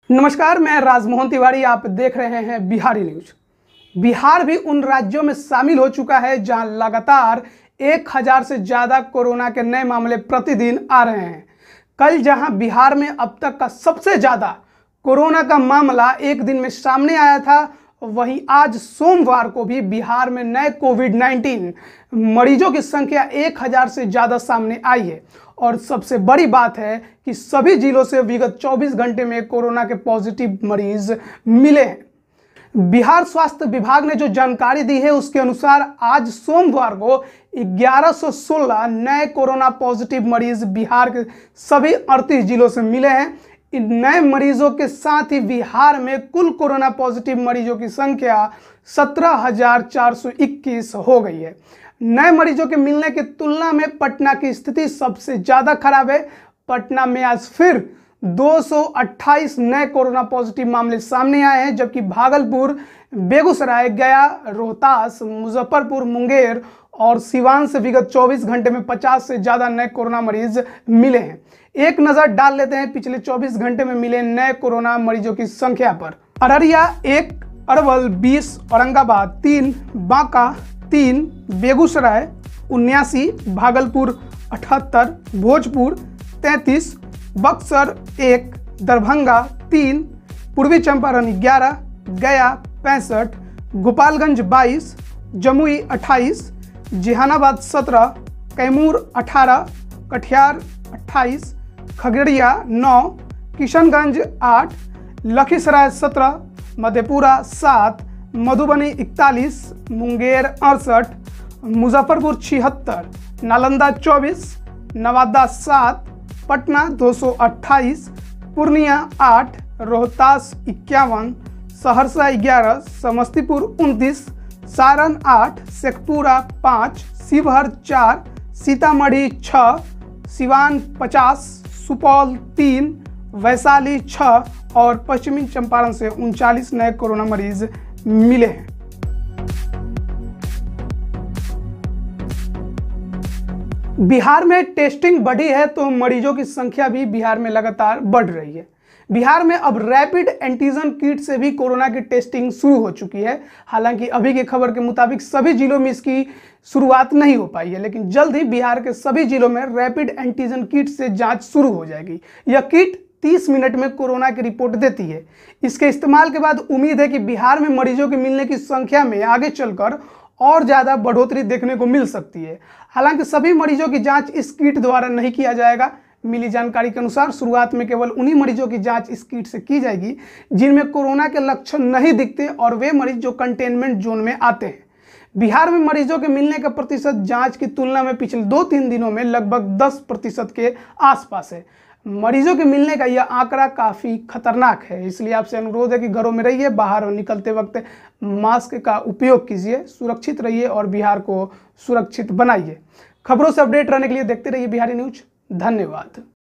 नमस्कार, मैं राजमोहन तिवारी। आप देख रहे हैं बिहारी न्यूज। बिहार भी उन राज्यों में शामिल हो चुका है जहां लगातार 1000 से ज़्यादा कोरोना के नए मामले प्रतिदिन आ रहे हैं। कल जहां बिहार में अब तक का सबसे ज़्यादा कोरोना का मामला एक दिन में सामने आया था, वहीं आज सोमवार को भी बिहार में नए कोविड-19 मरीजों की संख्या 1000 से ज़्यादा सामने आई है। और सबसे बड़ी बात है कि सभी जिलों से विगत 24 घंटे में कोरोना के पॉजिटिव मरीज मिले हैं। बिहार स्वास्थ्य विभाग ने जो जानकारी दी है उसके अनुसार आज सोमवार को 1116 नए कोरोना पॉजिटिव मरीज बिहार के सभी 38 जिलों से मिले हैं। इन नए मरीजों के साथ ही बिहार में कुल कोरोना पॉजिटिव मरीजों की संख्या 17,421 हो गई है। नए मरीजों के मिलने की तुलना में पटना की स्थिति सबसे ज़्यादा खराब है। पटना में आज फिर 228 नए कोरोना पॉजिटिव मामले सामने आए हैं, जबकि भागलपुर, बेगूसराय, गया, रोहतास, मुजफ्फरपुर, मुंगेर और सिवान से विगत 24 घंटे में 50 से ज़्यादा नए कोरोना मरीज मिले हैं। एक नज़र डाल लेते हैं पिछले 24 घंटे में मिले नए कोरोना मरीजों की संख्या पर। अररिया 1, अरवल 20, औरंगाबाद 3, बांका 3, बेगूसराय 79, भागलपुर 78, भोजपुर 33, बक्सर 1, दरभंगा 3, पूर्वी चंपारण 11, गया 65, गोपालगंज 22, जमुई 28, जहानाबाद 17, कैमूर 18, कटिहार 28, खगड़िया 9, किशनगंज 8, लखीसराय 17, मधेपुरा 7, मधुबनी 41, मुंगेर 68, मुजफ्फरपुर 76, नालंदा 24, नवादा 7, पटना 228, पूर्णिया 8, रोहतास 51, सहरसा 11, समस्तीपुर 29, सारण 8, शेखपुरा 5, शिवहर 4, सीतामढ़ी 6, सिवान 50, सुपौल 3, वैशाली 6 और पश्चिमी चंपारण से 39 नए कोरोना मरीज मिले हैं। बिहार में टेस्टिंग बढ़ी है तो मरीजों की संख्या भी बिहार में लगातार बढ़ रही है। बिहार में अब रैपिड एंटीजन किट से भी कोरोना की टेस्टिंग शुरू हो चुकी है। हालांकि अभी की खबर के मुताबिक सभी जिलों में इसकी शुरुआत नहीं हो पाई है, लेकिन जल्द ही बिहार के सभी जिलों में रैपिड एंटीजन किट से जांच शुरू हो जाएगी। यह किट 30 मिनट में कोरोना की रिपोर्ट देती है। इसके इस्तेमाल के बाद उम्मीद है कि बिहार में मरीजों के मिलने की संख्या में आगे चलकर और ज़्यादा बढ़ोतरी देखने को मिल सकती है। हालांकि सभी मरीजों की जांच इस किट द्वारा नहीं किया जाएगा। मिली जानकारी के अनुसार शुरुआत में केवल उन्हीं मरीजों की जांच इस किट से की जाएगी जिनमें कोरोना के लक्षण नहीं दिखते और वे मरीज जो कंटेनमेंट जोन में आते हैं। बिहार में मरीजों के मिलने का प्रतिशत जांच की तुलना में पिछले 2-3 दिनों में लगभग 10% के आसपास है। मरीजों के मिलने का यह आंकड़ा काफ़ी खतरनाक है, इसलिए आपसे अनुरोध है कि घरों में रहिए, बाहर निकलते वक्त मास्क का उपयोग कीजिए, सुरक्षित रहिए और बिहार को सुरक्षित बनाइए। खबरों से अपडेट रहने के लिए देखते रहिए बिहारी न्यूज। धन्यवाद।